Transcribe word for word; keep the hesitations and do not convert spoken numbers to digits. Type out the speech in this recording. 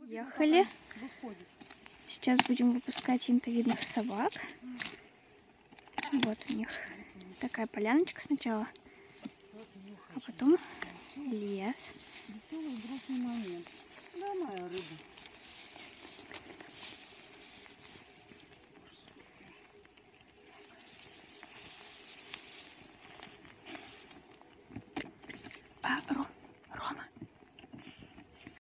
Приехали. Сейчас будем выпускать янтовидных собак. Вот у них такая поляночка сначала, а потом лес. Веселый грустный момент.